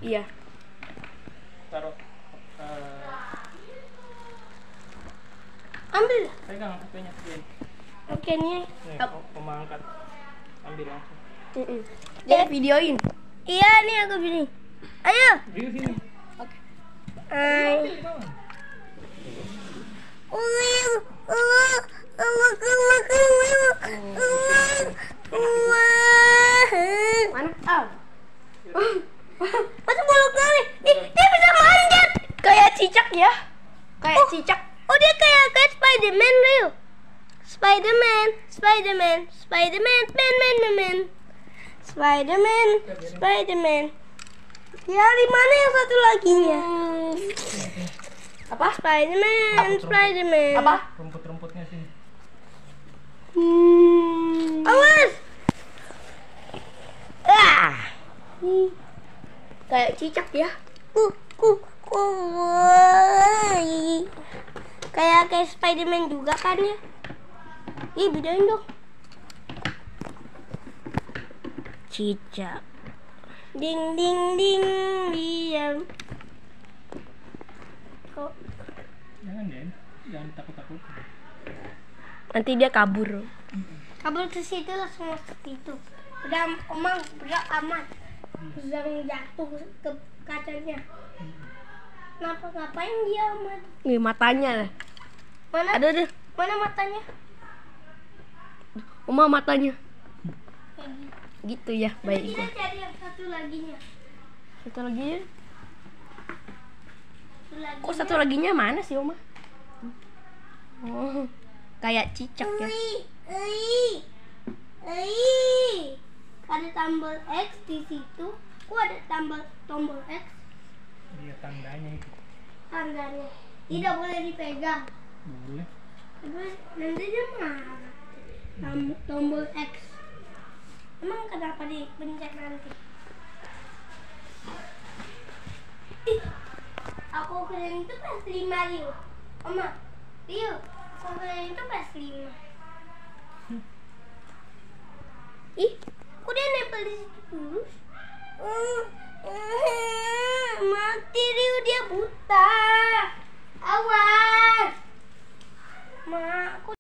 Iya. Taruh. Ambil. Pegang HP-nya. Oke nih. Nih, Oma angkat. Ambil langsung. Dia videoin. Iya nih aku gini. Ayo. Di sini. Oke. Mana? Masuk bulu kali. Dia bisa manjat. Kayak cicak ya. Kayak cicak. Oh dia kayak Spiderman Rio. Spiderman. Spiderman, Spiderman. Ya, di mana yang satu laginya? Apa? Spiderman. Apa? Rumput-rumputnya sini. Awas. Kayak cicak ya. Kayak Spiderman juga kan ya. Ih, bedain dong. Cicak. Ding ding ding diam. Kok Jangan Den, jangan takut-takut. nanti dia kabur. Kabur ke situ langsung masuk itu. Udah omang, udah aman. Jangan jatuh ke kacanya. Kenapa ngapain dia aman? Nih matanya lah. Mana? Ada. Mana matanya? Oma matanya. Gitu ya, baik. Kita cari yang satu laginya. Satu laginya? Kok satu laginya mana sih, Oma? Oh, kayak cicak ya. Ada tombol X di situ. Kok ada tombol X? Iya tandanya itu. Tandanya. Tidak boleh dipegang. Boleh. Nanti dia marah. Tombol X. Emang kenapa dipencet nanti? Aku kira itu PS5 Rio. Oma, Rio, aku kira itu PS5. Ih, kok dia nempel di situ?